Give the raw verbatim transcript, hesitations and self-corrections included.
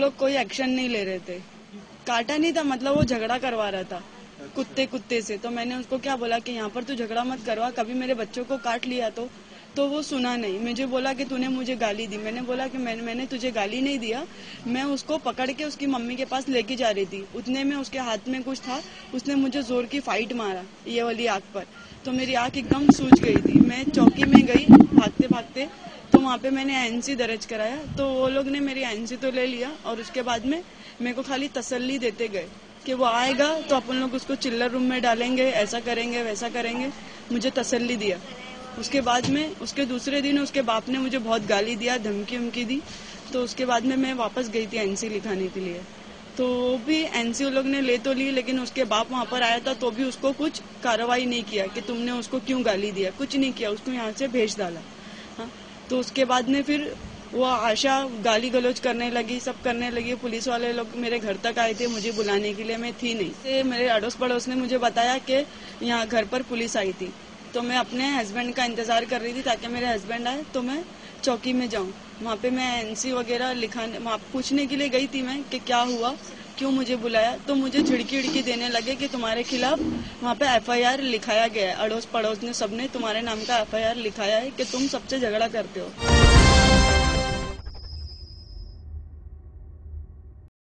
लोग कोई एक्शन नहीं ले रहे थे। काटा नहीं था, मतलब वो झगड़ा करवा रहा था कुत्ते कुत्ते से। तो मैंने उसको क्या बोला कि यहाँ पर तू झगड़ा मत करवा, कभी मेरे बच्चों को काट लिया तो तो वो सुना नहीं। मुझे बोला कि तूने मुझे गाली दी। मैंने बोला कि मैं, मैंने तुझे गाली नहीं दिया, मैं उसको पकड़ के उसकी मम्मी के पास लेके जा रही थी। उतने में उसके हाथ में कुछ था, उसने मुझे जोर की फाइट मारा ये वाली आंख पर, तो मेरी आंख एकदम सूज गई थी। मैं चौकी में गई भागते भागते, तो वहाँ पे मैंने एनसी दर्ज कराया। तो वो लोग ने मेरी एनसी तो ले लिया और उसके बाद में मेरे को खाली तसल्ली देते गए कि वो आएगा तो अपन लोग उसको चिल्लर रूम में डालेंगे, ऐसा करेंगे वैसा करेंगे, मुझे तसल्ली दिया। उसके बाद में उसके दूसरे दिन उसके बाप ने मुझे बहुत गाली दिया, धमकी उमकी दी। तो उसके बाद में मैं वापस गई थी एनसी लिखाने के लिए। तो भी एनसी लोग ने ले तो ली, लेकिन उसके बाप वहाँ पर आया था तो भी उसको कुछ कार्रवाई नहीं किया कि तुमने उसको क्यों गाली दिया, कुछ नहीं किया, उसको यहाँ से भेज डाला। हाँ, तो उसके बाद में फिर वो आशा गाली गलौज करने लगी, सब करने लगी। पुलिस वाले लोग मेरे घर तक आए थे मुझे बुलाने के लिए, मैं थी नहीं। से मेरे अड़ोस पड़ोस ने मुझे बताया कि यहाँ घर पर पुलिस आई थी। तो मैं अपने हस्बैंड का इंतजार कर रही थी ताकि मेरे हस्बैंड आए तो मैं चौकी में जाऊं। वहाँ पे मैं एनसी वगैरह लिखाने वहाँ पूछने के लिए गई थी मैं कि क्या हुआ, क्यों मुझे बुलाया। तो मुझे झिड़की उड़की देने लगे कि तुम्हारे खिलाफ वहाँ पे एफआईआर लिखाया गया है, अड़ोस पड़ोस ने सबने तुम्हारे नाम का एफआईआर लिखाया है कि तुम सबसे झगड़ा करते हो।